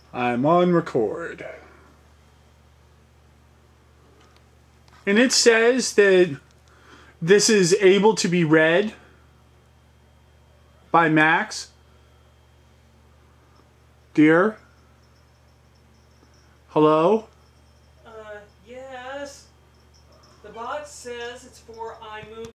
I'm on record. And it says that this is able to be read by Max. Dear? Hello? Yes. The box says it's for iMovie.